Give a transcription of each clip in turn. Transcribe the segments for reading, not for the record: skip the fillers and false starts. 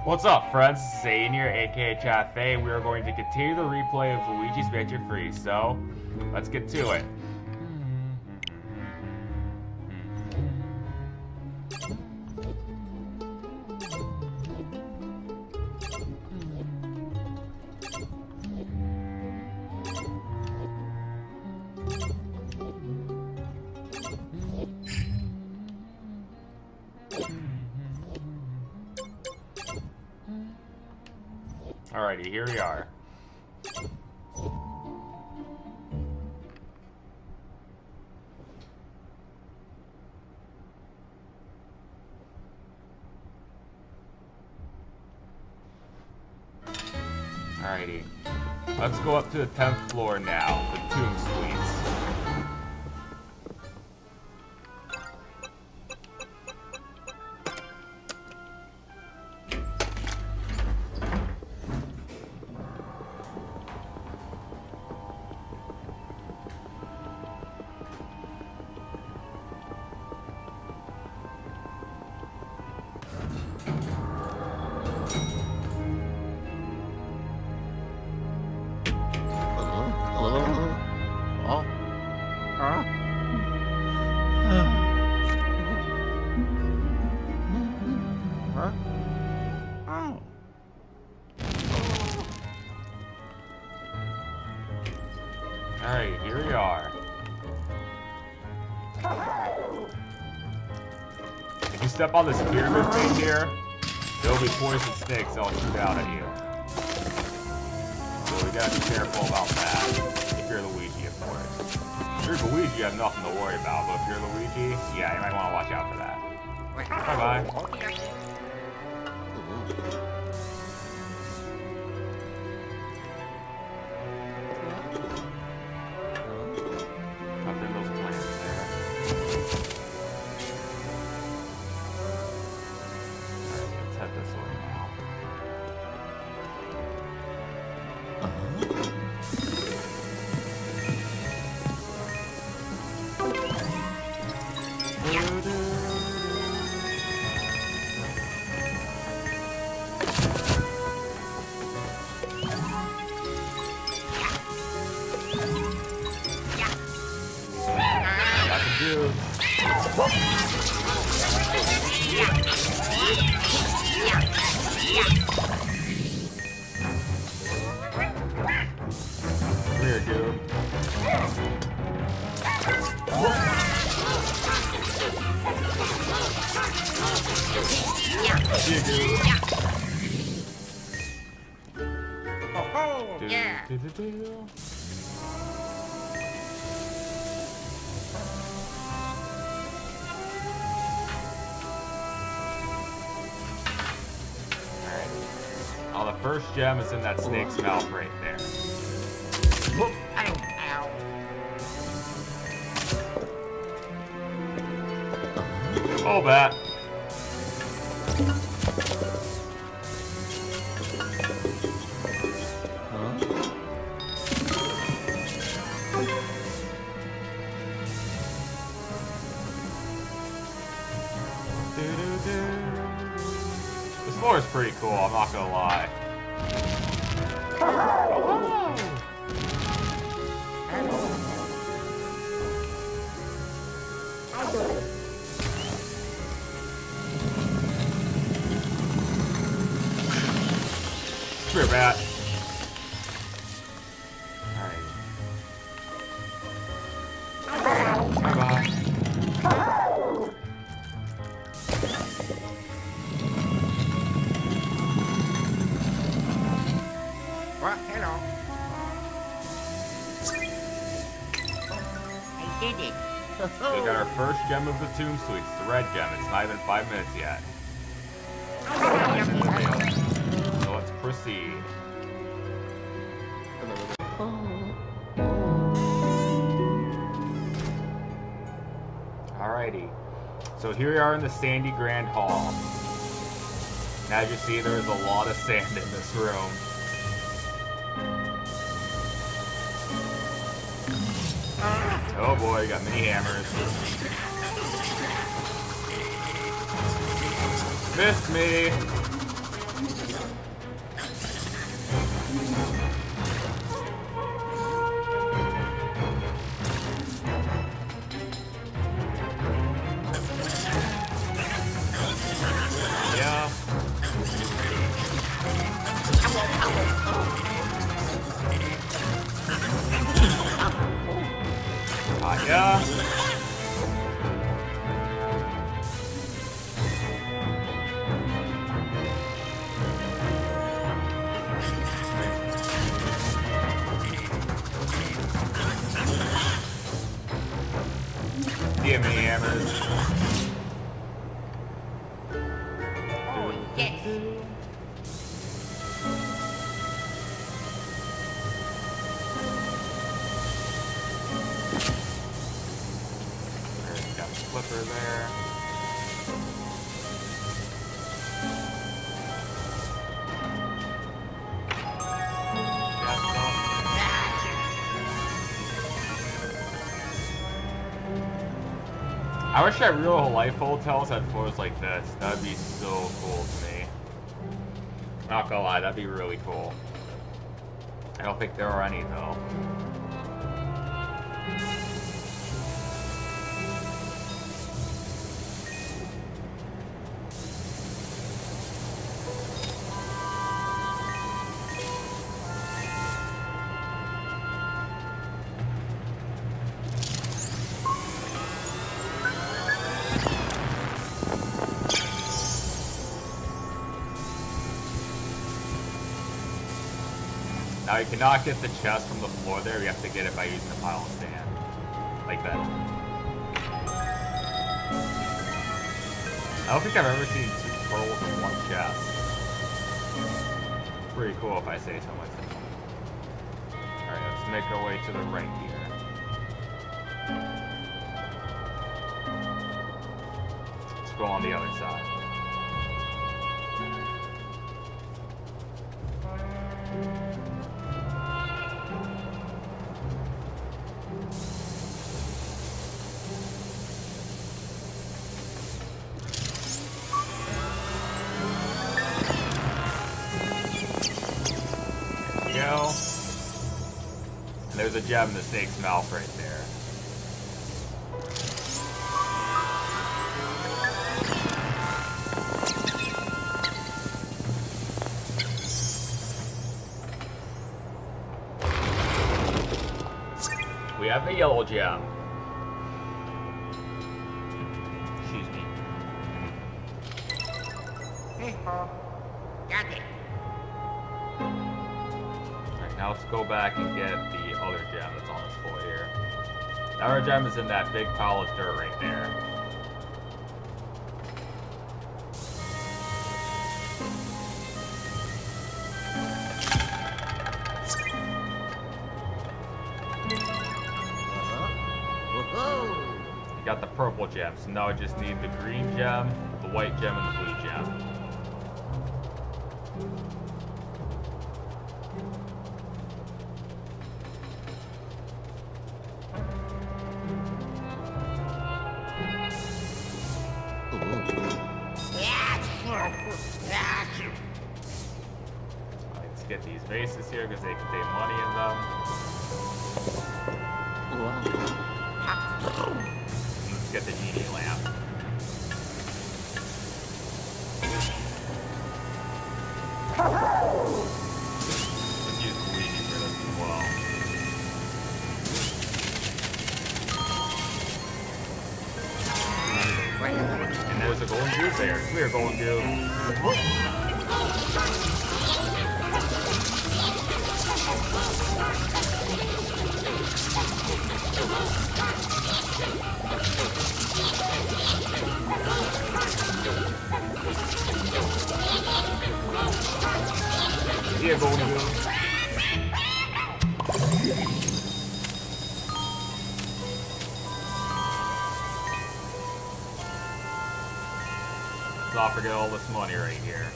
What's up, friends? Zane here, aka Chafe. We are going to continue the replay of Luigi's Mansion Freeze, so let's get to it. Alrighty, here we are. Alrighty. Let's go up to the 10th floor now, the Tomb Suites. Alright, here we are. If you step on this pyramid thing here, there'll be poison snakes that'll shoot out at you. So we gotta be careful about that. If you're Luigi, of course. If you're Luigi, you have nothing to worry about, but if you're Luigi, yeah, you might want to watch out for that. Bye-bye. Weird, dude. Yeah, dude. Oh, yeah. Oh, the first gem is in that snake's mouth right there. Oh, bat. This floor is pretty cool, I'm not gonna lie. Come here, bat. Alright. Bye-bye. Well, hello. I did it. We got our first gem of the Tomb Suites, the red gem. It's not even 5 minutes yet. So let's proceed. Alrighty. So here we are in the Sandy Grand Hall. And as you see, there's a lot of sand in this room. Oh boy, you got mini hammers. Missed me. Yeah. Give me hammers. Oh, yes. Got the flipper there. I wish that real life hotels had floors like this. That'd be so cool to me. Not gonna lie, that'd be really cool. I don't think there are any though. Now you cannot get the chest from the floor there, you have to get it by using the pile of sand. Like that. I don't think I've ever seen 2 pearls in one chest. It's pretty cool if I say so myself. Alright, let's make our way to the right here. Let's go on the other side. And there's a gem in the snake's mouth right there. We have the yellow gem. Excuse me. Hey-ho. Got it. Now let's go back and get the other gem that's on this floor here. The other gem is in that big pile of dirt right there. You got the purple gem, so now I just need the green gem, the white gem, and the blue gem. Let's get these vases here because they contain money in them. Let's get the genie lamp. Let's use Luigi for this as well. And there's a golden goose there. Come here, golden goose. Here, golden goose. Let's not forget all this money right here.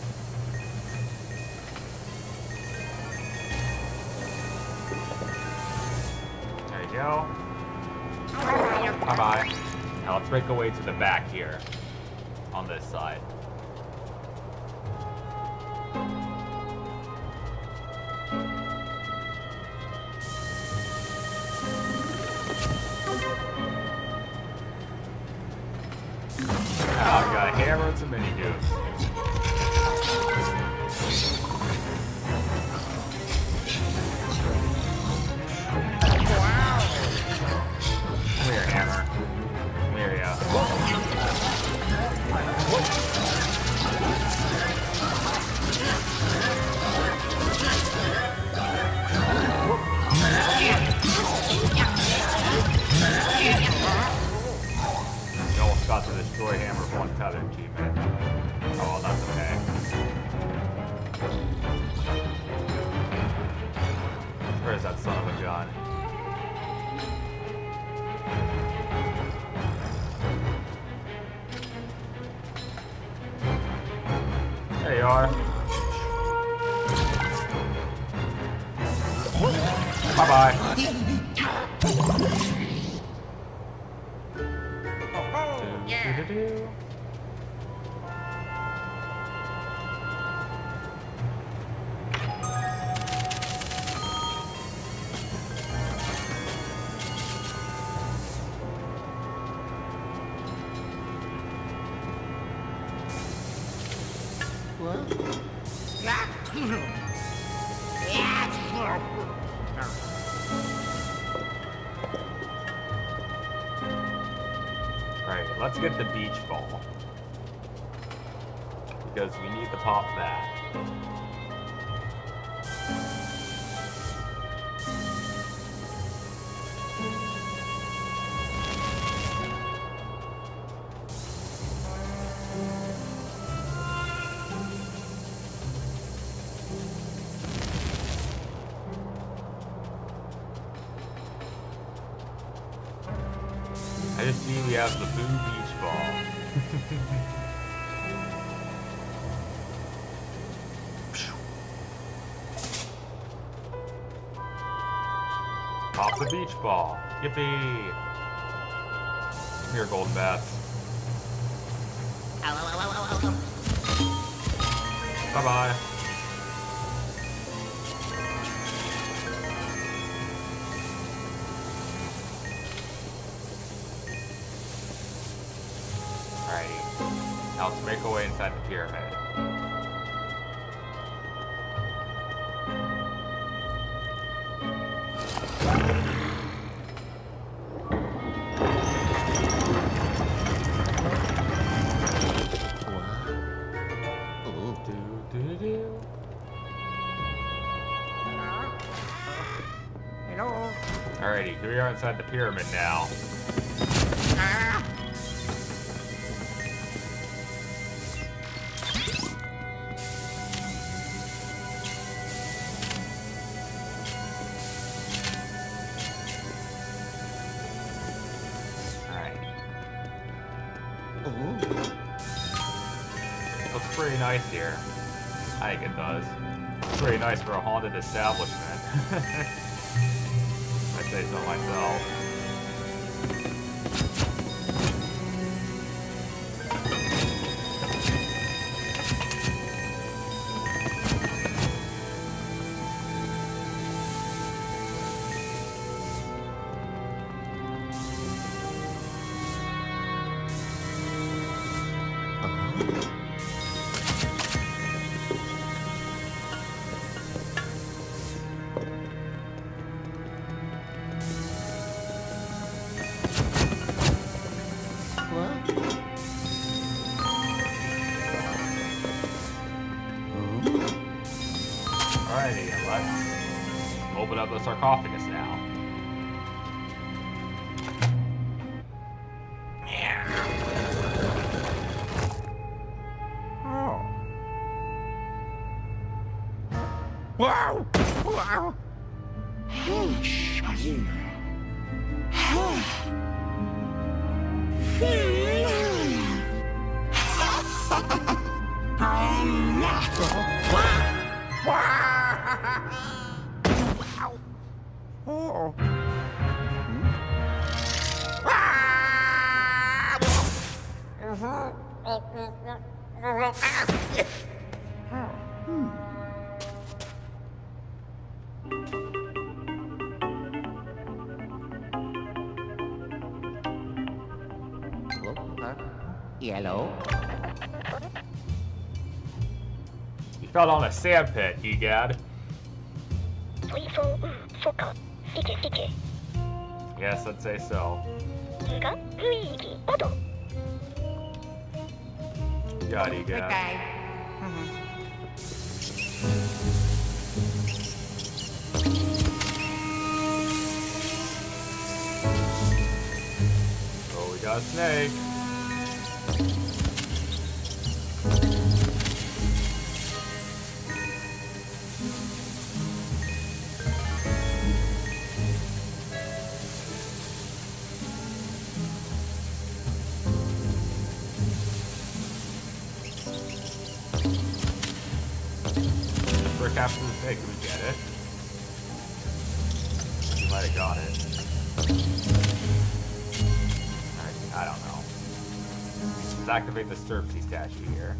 There you go. Bye-bye. Now let's make our way to the back here. On this side. Oh, we got a hammer and some mini goose. are. Bye-bye. Oh, yeah. Do-do-do-do. Yeah. Yeah. Alright, let's get the beach ball. Because we need to pop that. I just see we have the Boo Beach Ball. Pop the beach ball. Yippee! Come here, golden bats. Bye-bye. Alrighty. Now let's make our way inside the pyramid. Hello. Alrighty, here we are inside the pyramid now. Ah. Alright. Looks pretty nice here. I think it does. It's pretty nice for a haunted establishment. I'd say so myself. Alrighty, and let's open up the sarcophagus now. Oh. Wow. Wow. Oh. Yellow. You fell down a sand pit, egad. Yes, I'd say so. God, egad. Okay. Oh, we got a snake. capture the snake. Did we get it? We might have got it. I don't know. Let's activate the Sturpsy statue here.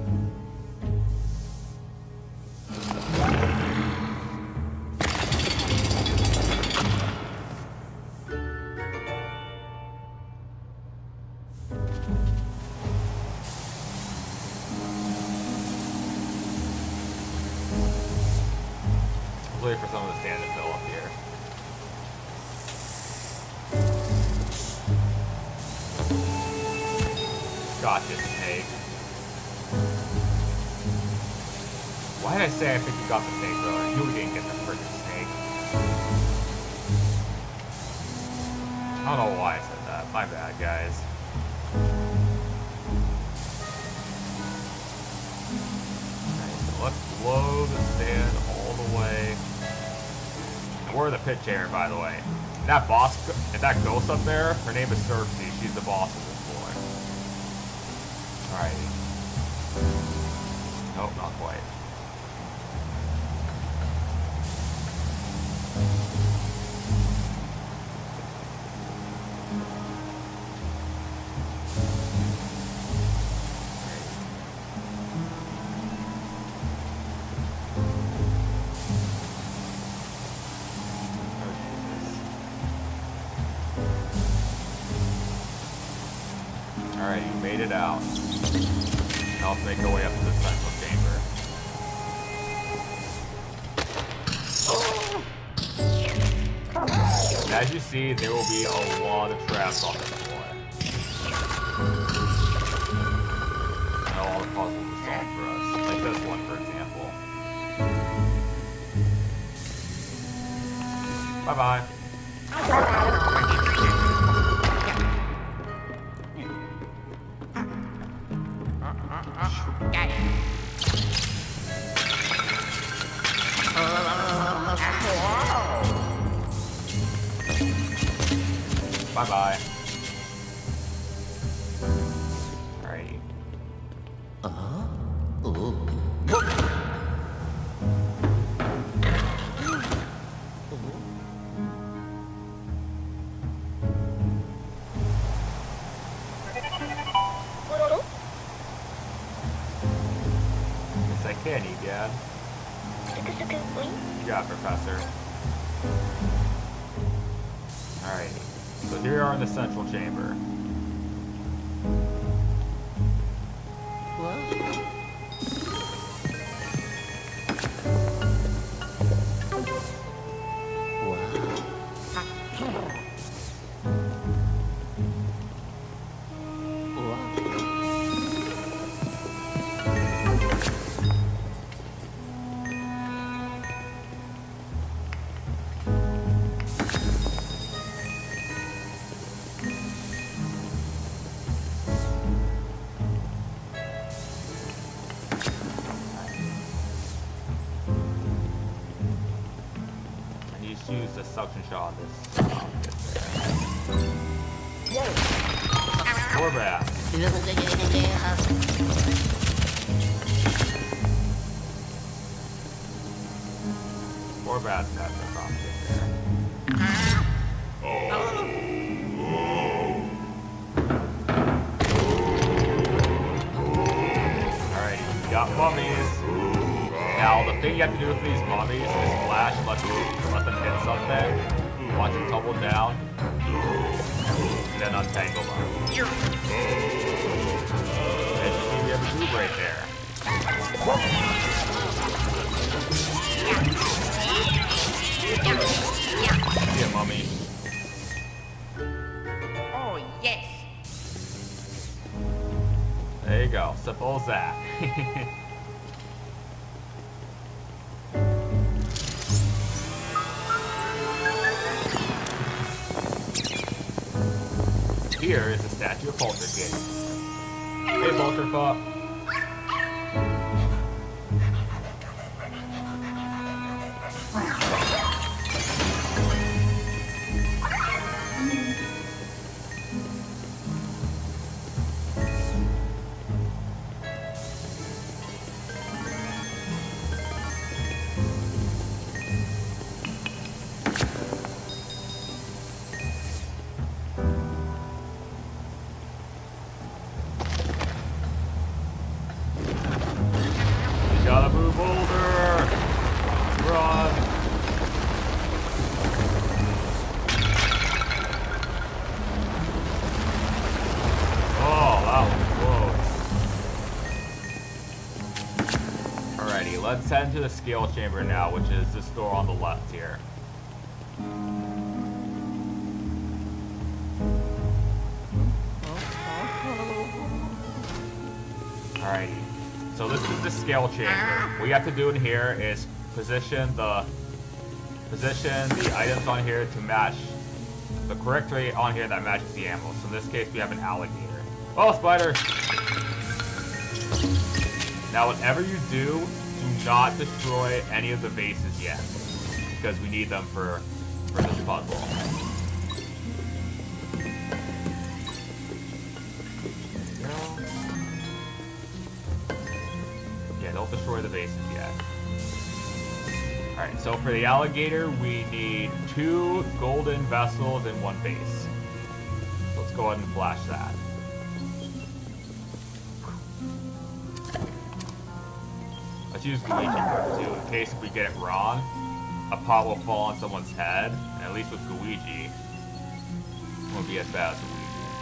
Wait for some of the sand to fill up here. Gotcha, snake. Why did I say I think you got the snake earlier? You didn't get the freaking snake. I don't know why I said that. My bad, guys. Alright, so let's blow the sand all the way. We're in the pit chair, by the way. And that boss, and that ghost up there, her name is Cersei. She's the boss of this floor. Alrighty. Nope, not quite. Alright, you made it out. Now let's make our way up to the central chamber. And as you see, there will be a lot of traps on this floor. And a lot of puzzles to solve for us. Like this one, for example. Bye-bye. Bye-bye. Alrighty. Yes, I can, Egad. You got it, Professor. Alrighty. So here we are in the central chamber. Use the suction shot on this. More bass. More bass that's across it there. Alright, we got mummies. Now, the thing you have to do with these mummies is flash, let them hit something, watch them tumble down, and then untangle them. And you see we have a groove right there. Yeah, mummy. Oh, yes. There you go. Simple as that. Here is a statue of Poltergeist. Hey, Polterpup. Alrighty, let's head to the scale chamber now, which is this door on the left here. Alrighty, so this is the scale chamber. What you have to do in here is position the items on here to match the correct rate on here that matches the ammo. So in this case, we have an alligator. Oh, spider! Now, whatever you do not destroy any of the bases yet, because we need them for this puzzle. Yeah, don't destroy the bases yet. Alright, so for the alligator, we need 2 golden vessels and 1 base. Let's go ahead and flash that. Let's use Luigi first, too, in case if we get it wrong, a pot will fall on someone's head, and at least with Luigi, it won't be as bad as Luigi.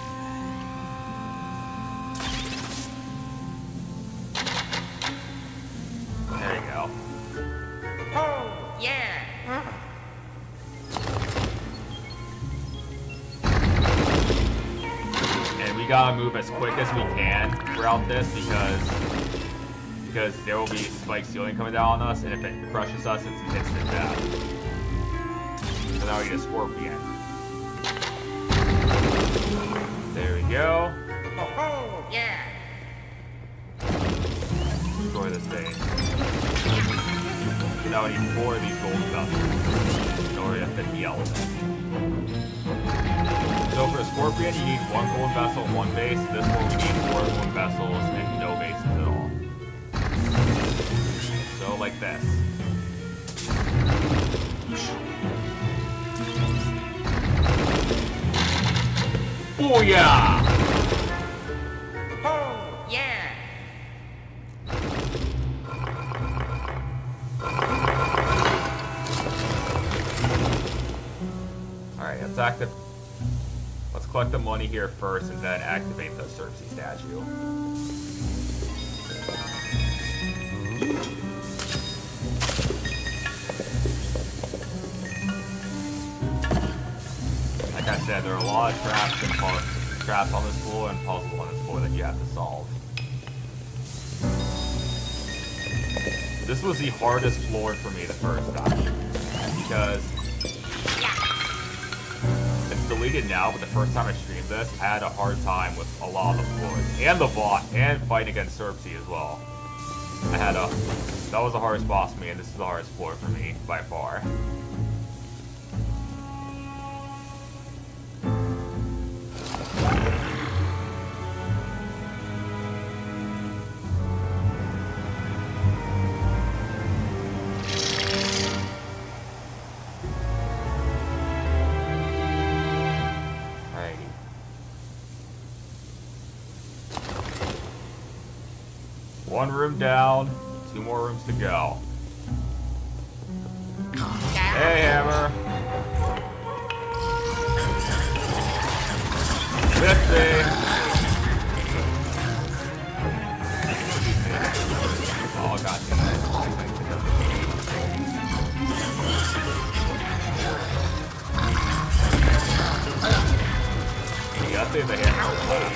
There you go. Oh, yeah. And we gotta move as quick as we can throughout this because there will be spike ceiling coming down on us, and if it crushes us, it's an instant death. So now we get a scorpion. There we go. Oh, yeah. Destroy this thing. Now we need 4 of these golden vessels in order to fit the element. So for a scorpion, you need 1 golden vessel, 1 base. This one we need 4 golden vessels and no bases at all. So like this. Oh yeah! Oh, yeah. Alright, let's collect the money here first and then activate the Cersei statue. Like I said, there are a lot of traps and traps on this floor and puzzles on this floor that you have to solve. This was the hardest floor for me the first time, because it's deleted now, but the first time I streamed this, I had a hard time with a lot of the floors, and the bot, and fighting against Cersei as well. That was the hardest boss for me, and this is the hardest floor for me, by far. One room down, 2 more rooms to go. Hey, Hammer. 50. Oh, God damn it. Yeah, I think the hammer was last.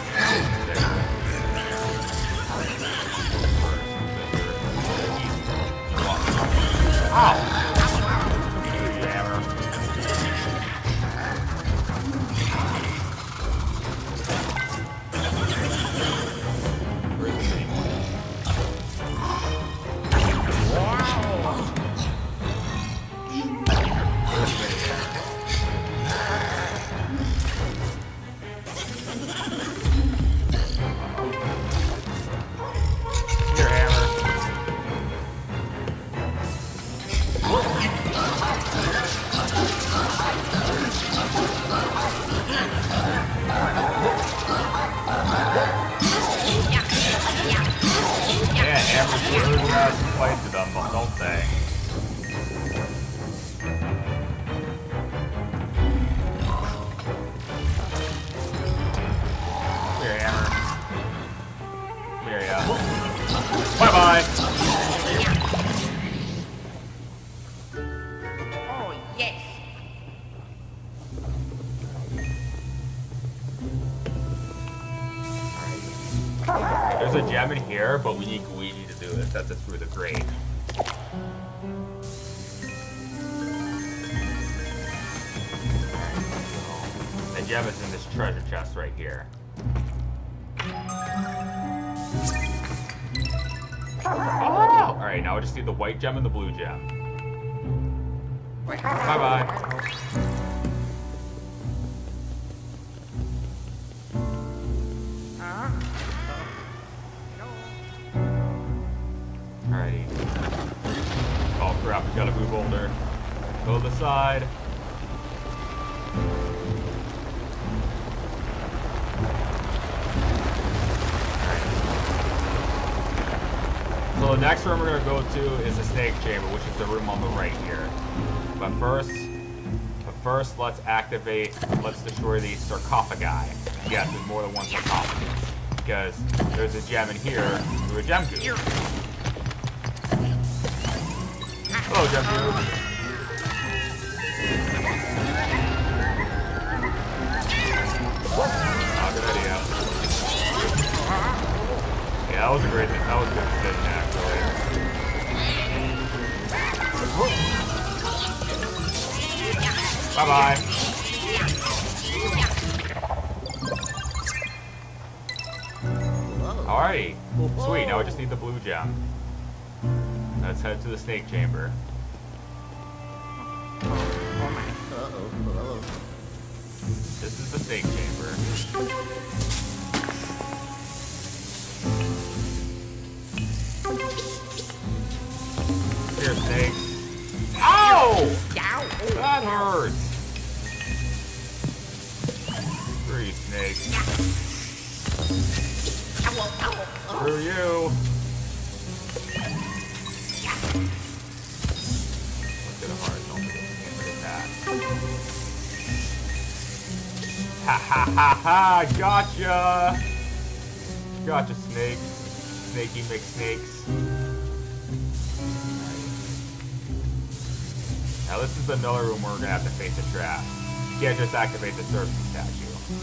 Ow! Hammer. Here, Hammer. Yeah, Hammer's really has some fight to them, don't they? Here, Hammer. Here, yeah. Bye-bye! there, but we need Luigi to do it. That's it through the grate. The gem is in this treasure chest right here. Oh! Alright, now I just need the white gem and the blue gem. Bye-bye. Alrighty. Oh crap, we got a blue boulder. Go to the side. So the next room we're going to go to is the snake chamber, which is the room on the right here. But first, let's destroy the sarcophagi. Yes, there's more than one sarcophagus. Because there's a gem in here through a gem goo. Hello, gem goo. Oh, good idea. Yeah, that was a great, that was a good decision, actually. Bye-bye. Alrighty. Sweet, now we just need the blue gem. Let's head to the snake chamber. This is the snake chamber. Here, snake. Ow! That hurts. Screw you, snake. Screw you. Let's get a heart. Don't forget to attack. Ha ha ha ha! Gotcha! Gotcha, snake. Snakey McSnakes. Now this is another room where we're gonna have to face a trap. You can't just activate the Cersei statue.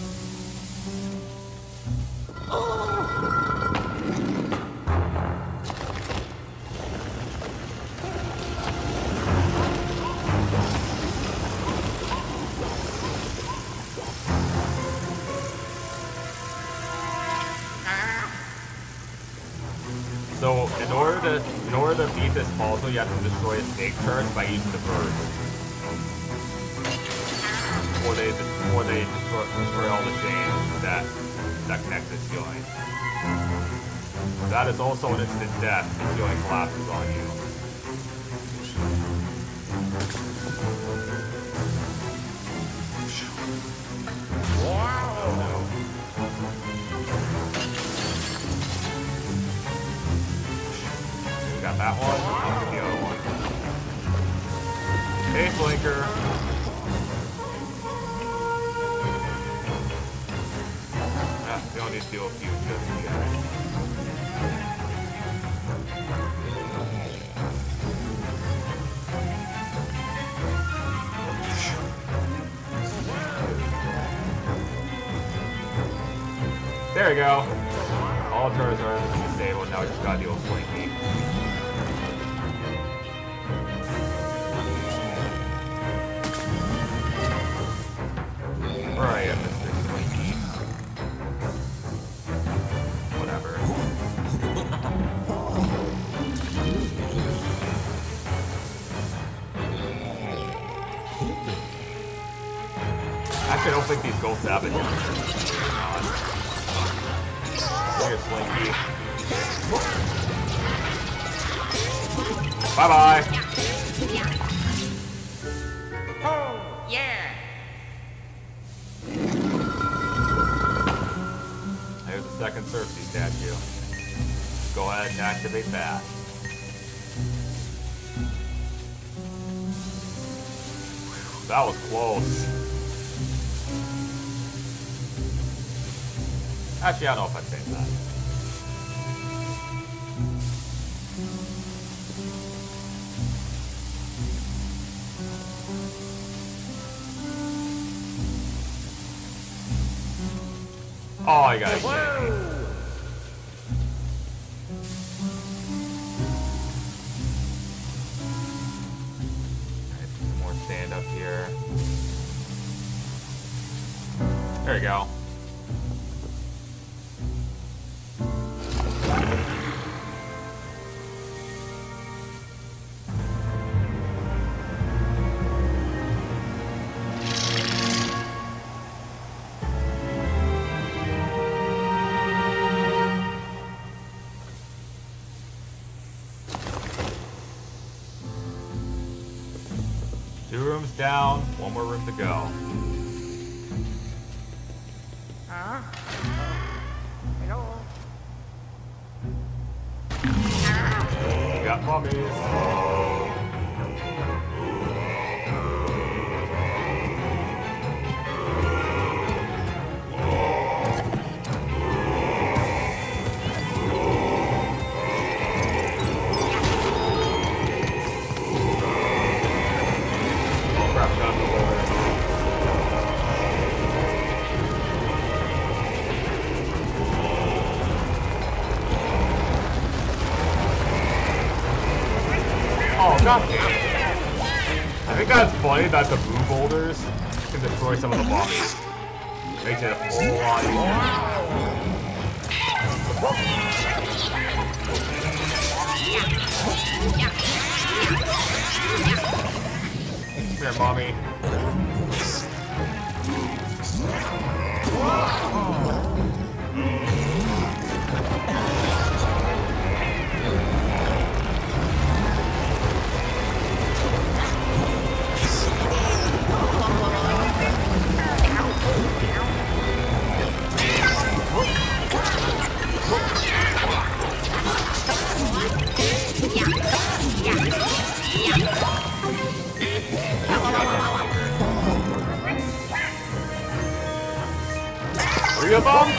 So in order to beat this puzzle, you have to destroy a snake turret by using the bird. Before they destroy all the chains that connect the ceiling. That is also an instant death. The ceiling collapses on you. Wow! Oh no. Got that one. I'll get the other one. Hey, Blinker. We don't need to do a few just yet. There we go. All turrets are disabled. Now we just gotta deal with Slinky. Where are you, Mr. Slinky? Whatever. Actually, I don't think these ghosts have it. Here, Slinky. Bye-bye. Oh, yeah. There's the second Cersei statue. Go ahead and activate that. That was close. Actually, I don't know if I'd say that. Oh, I got it. up here. There you go. Two rooms down, one more room to go. Hello. We got mummies. Oh, god damn it. I think that's funny that the blue boulders can destroy some of the mummies. Makes it a whole lot easier. Come here, mommy. Three of them?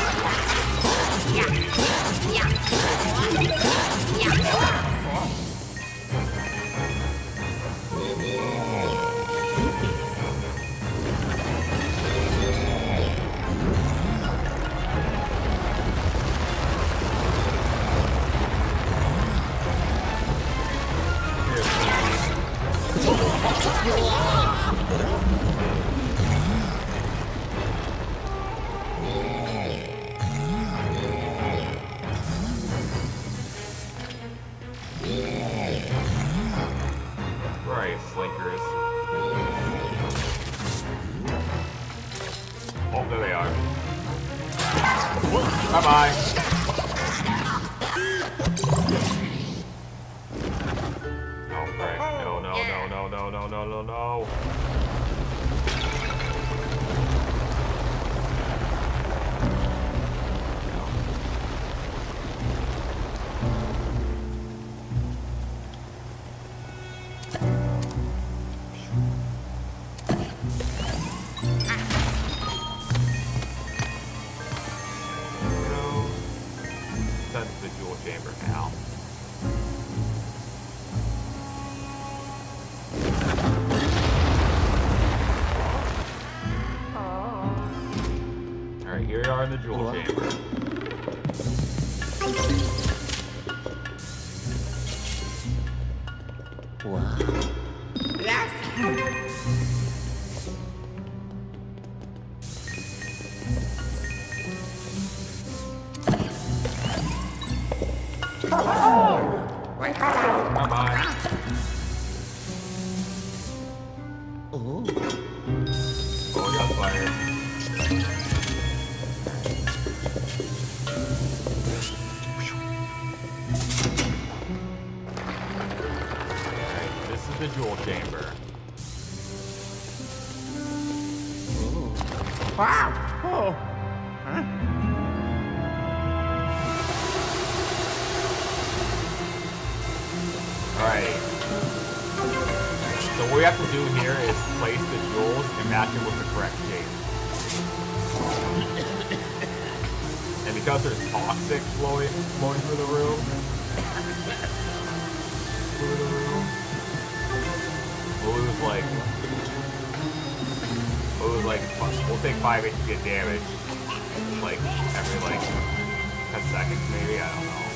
Right, slinkers. Oh, there they are. Bye-bye. Oh, frick. No, no, no, no, no, no, no, no, no. That's the jewel chamber now. Alright, here we are in the jewel chamber. Wow. Bye-bye. Oh. Oh, we got fire. Alright, this is the jewel chamber. Wow. Oh. Huh? Alright. So what we have to do here is place the jewels and match it with the correct shape. And because there's toxic flowing through the room, we'll take 5 HP damage, like, every, like, 10 seconds, maybe? I don't know.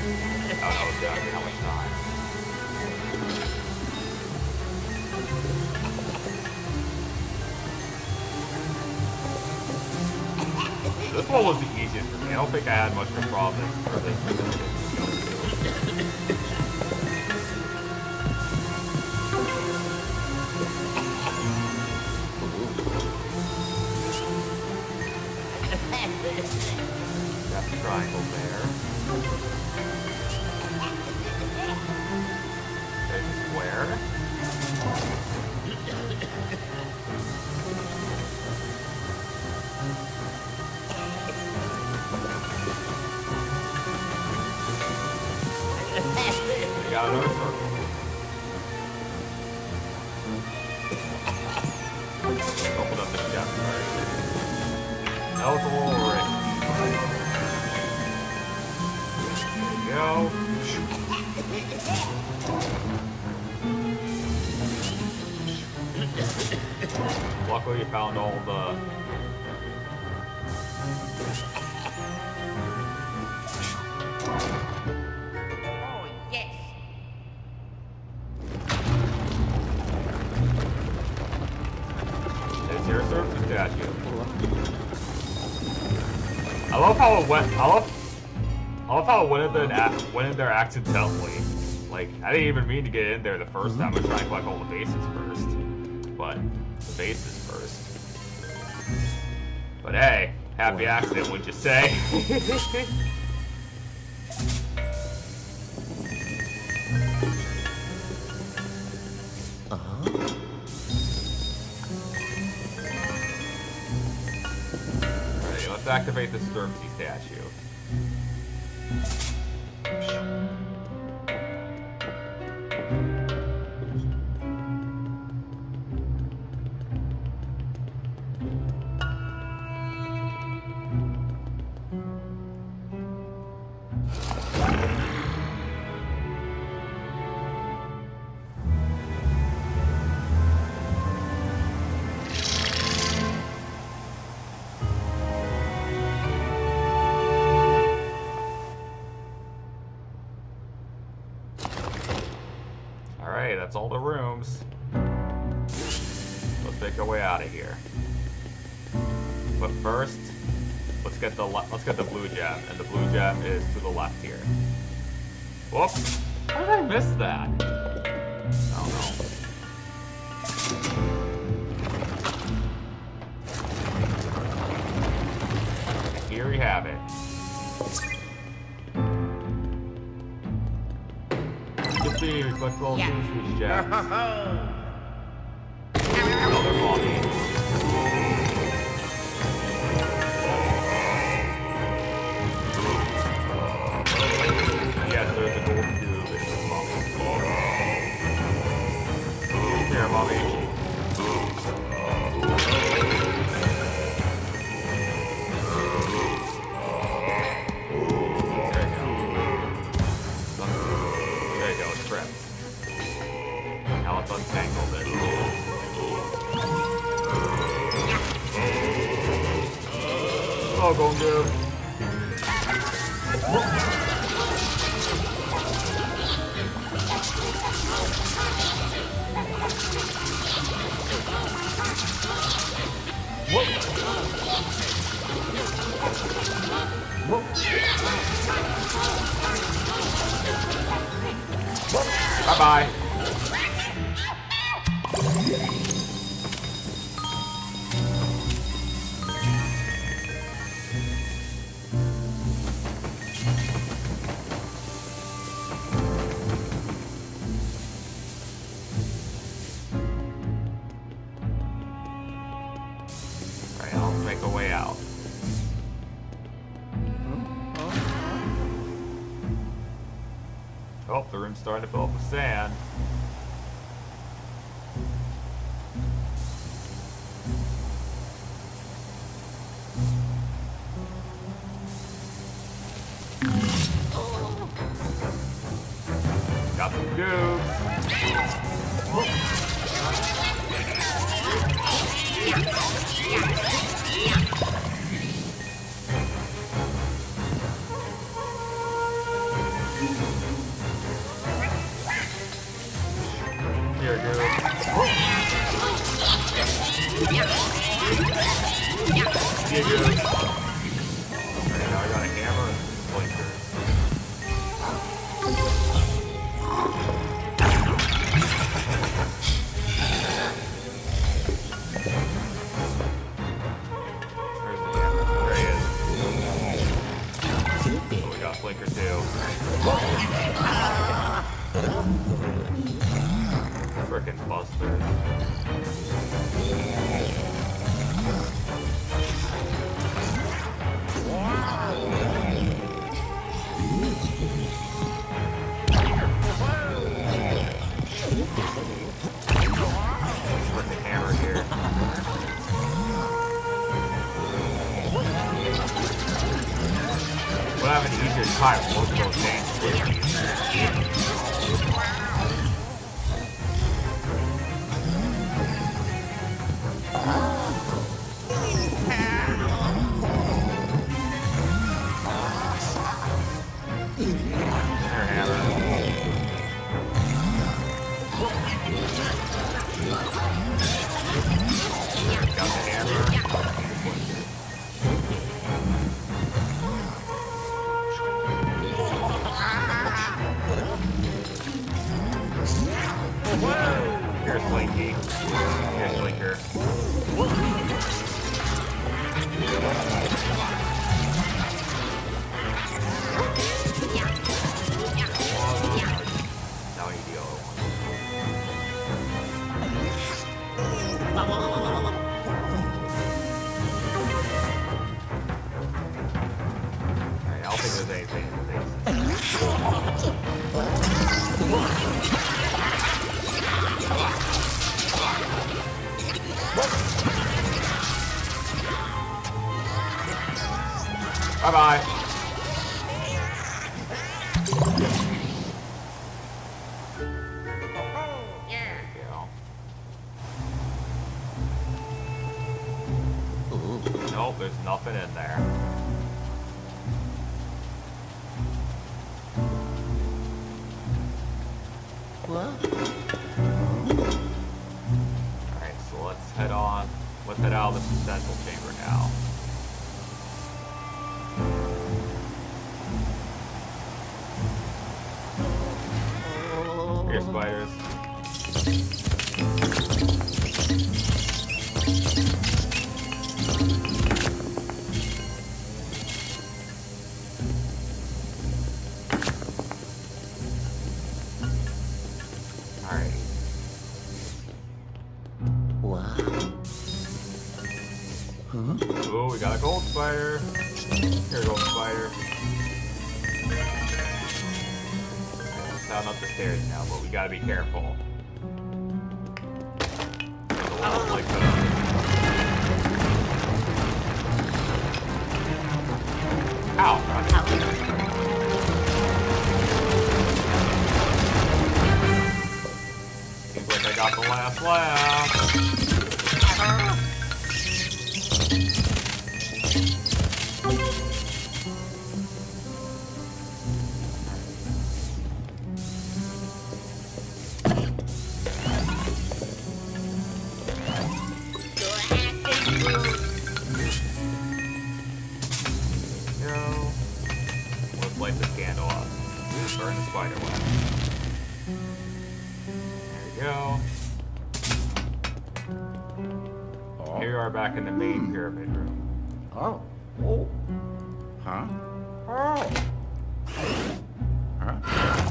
I don't know exactly how much time. one was the easiest for me. I don't think I had much of a problem for this. Got the triangle there. There's a square. We got another circle. Open up the chest first. That was a little risky. There you go. Luckily, you found all the. Oh, yes. There's your surface statue. I love how it went. I love how it went in there accidentally. Like, I didn't even mean to get in there the first time. I was trying to collect all the bases first. But the bases first. But hey, happy accident, would you say? Alright, let's activate the Sturmsy statue. Alright, that's all the rooms. Let's make our way out of here. But first, let's get the blue gem, and the blue gem is to the left here. Whoops! How did I miss that? I don't know. And here we have it. See, reflect all these gems. Another mommy. Yes, there's a golden cube. It's a mommy. Here, mommy. Now let's untangle this. Oh, go good. Bye-bye. Alright, now let's make a way out. Oh, the room's starting to fill up with sand. Got some goobs. Here, goob. Here, goob. frickin' busters. With the hammer here. We'll have an easier time with those things. Here's Slinky. Here's Slinker. Now I need the other one. Alright, I don't think there's anything in the Bye-bye. Yeah. Nope, there's nothing in there. What? Alright, so let's head on. Let's head out of this central chamber now. Here, spiders. Alright. Wow. Huh? Ooh, we got a gold spider. Here, gold spider. Down up the stairs now, but we gotta be careful. There's a lot of like Ow! Seems like I got the last laugh. Light this candle up. Burn the spider web. There we go. Oh. Here we are back in the main pyramid room. Oh. Oh. Huh? Oh. Huh?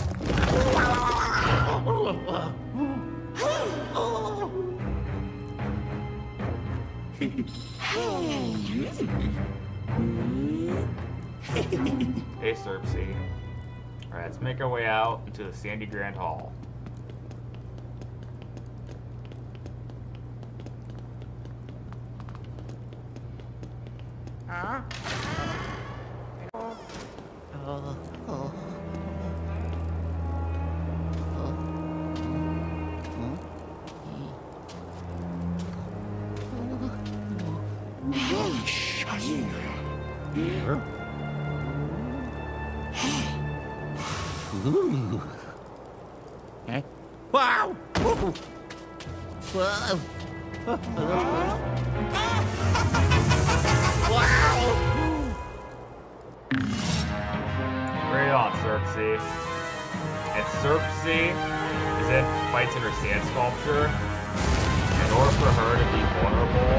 Hey, Serpsy. Alright, let's make our way out into the Sandy Grand Hall. Huh? Oh. Oh. Huh? Ooh. Eh? Wow! Whoa. Right on, Serpsy. And Serpsy fights in her sand sculpture. In order for her to be vulnerable,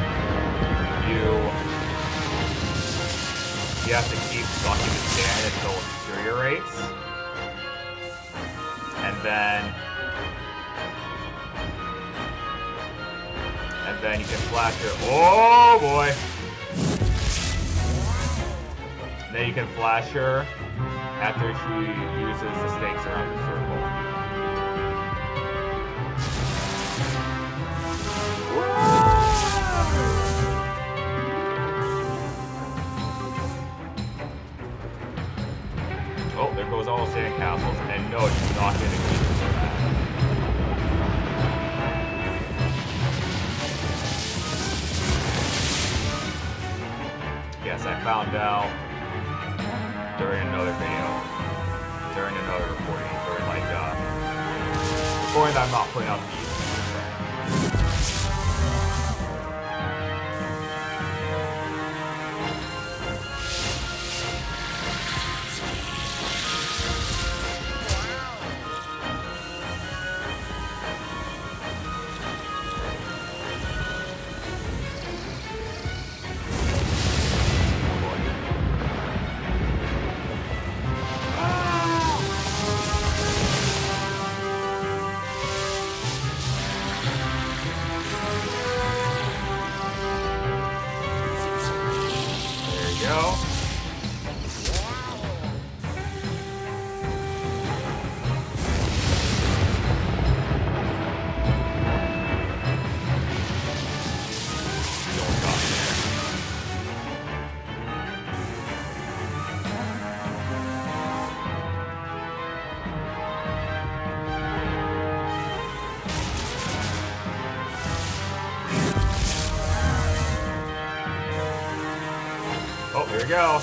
you have to keep sucking the sand until it deteriorates. And then and then you can flash her. Oh boy! And then you can flash her after she uses the stakes around the circle. Oh, there goes all the sand castles, and no, she's not going to keep it for that. Yes, I found out during another video, during another recording, during like, recording that I'm not putting out the YouTube. Oh, here we go.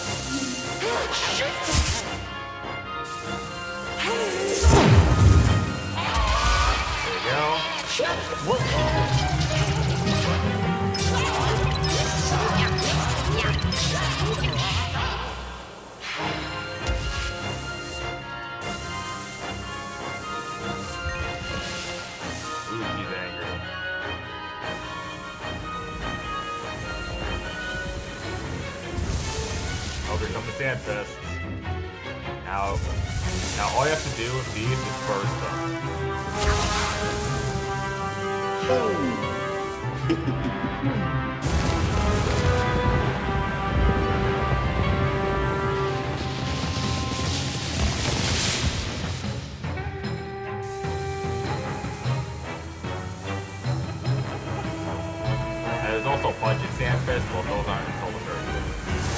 There we go. Ooh, he's angry. Oh, here come the sand fists. Now all you have to do with these is burst them. And there's also budget sand fists, but those aren't until the third phase.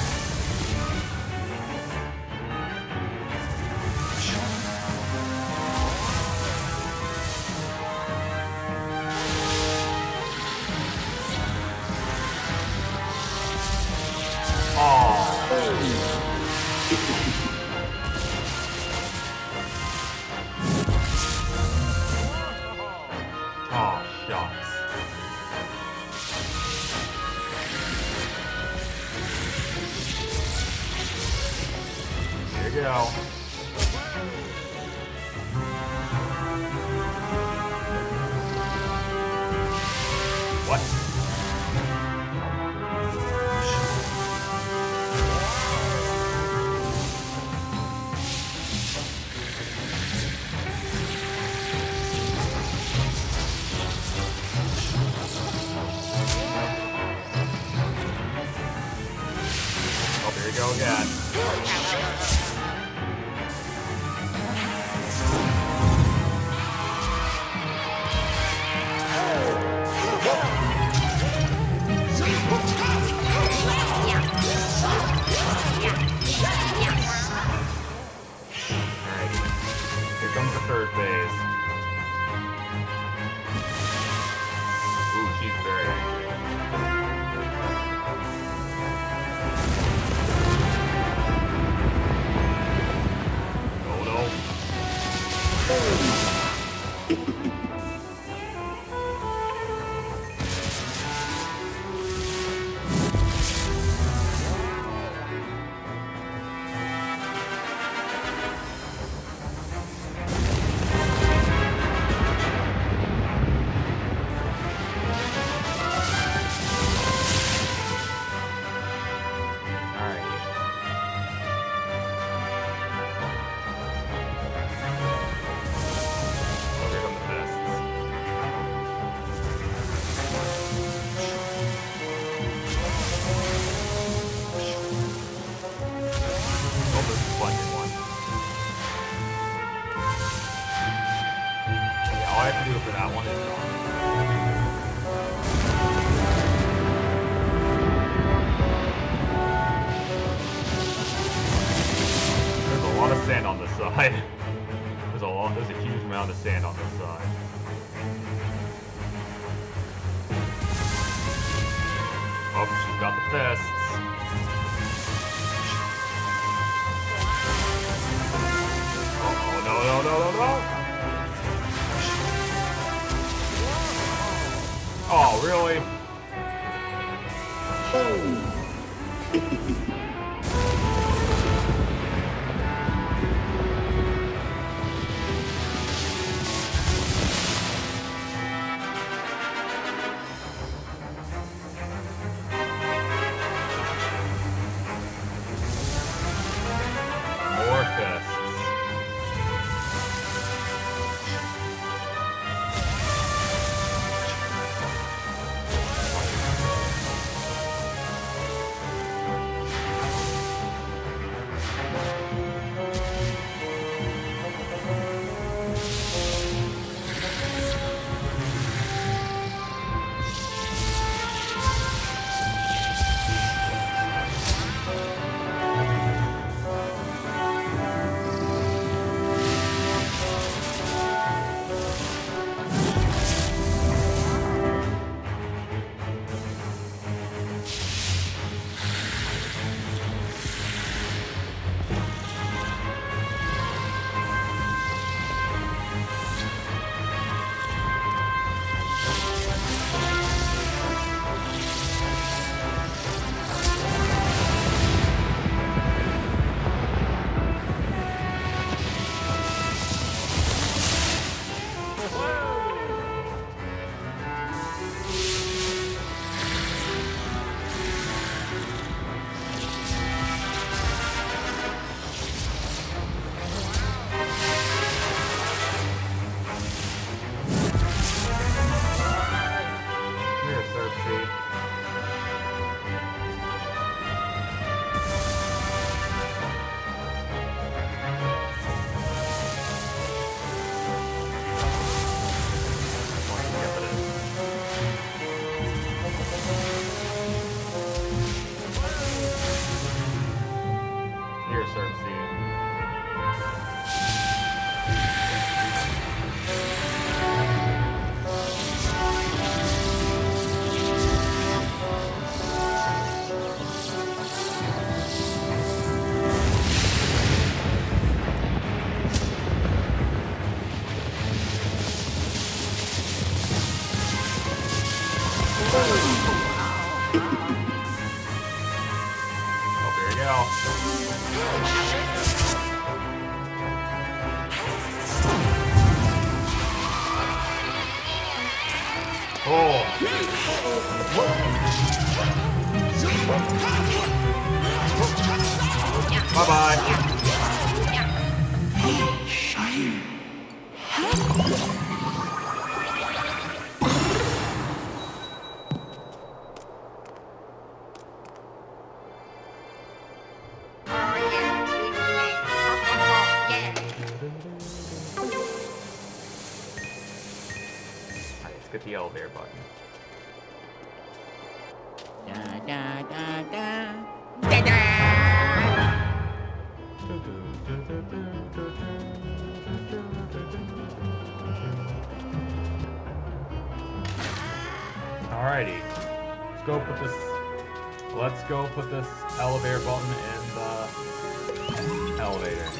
Oh, shucks. Here you go. What? Oh, here we go again. Alright. Here comes the third phase. Ooh, she's very angry. All I have to do for that one is done. There's a lot of sand on this side. There's a huge amount of sand on this side. Oh, she's got the fists. Oh, no, no, no, no, no! Oh, really? More fists. Get the elevator button. Da da da da. Da da! Alrighty. Let's go put this elevator button in the elevator.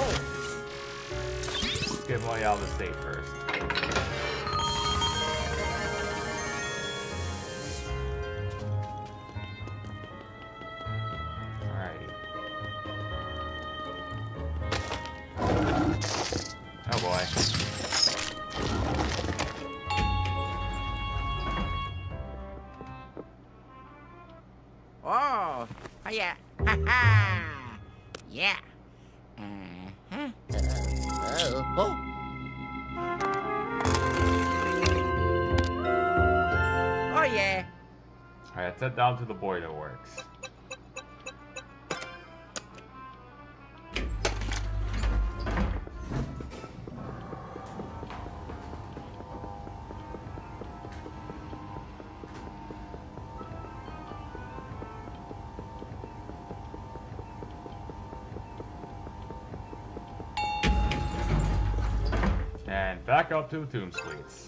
Let's get money out of the state first. Oh boy. Oh, yeah. Ha ha. Yeah. Uh-huh. Oh. Oh, yeah. Alright, let's head down to the boiler works. back up to the tomb suites.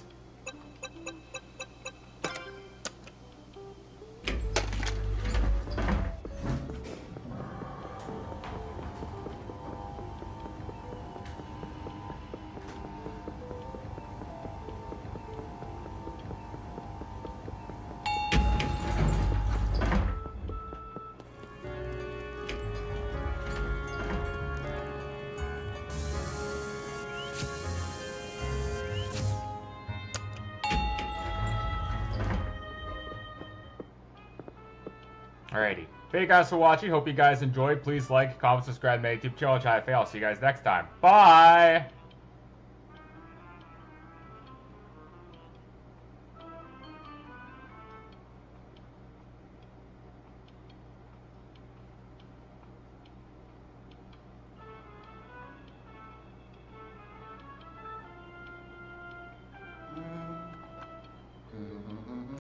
Alrighty. Thank you guys for watching. Hope you guys enjoyed. Please like, comment, subscribe to my YouTube channel. I'll see you guys next time. Bye!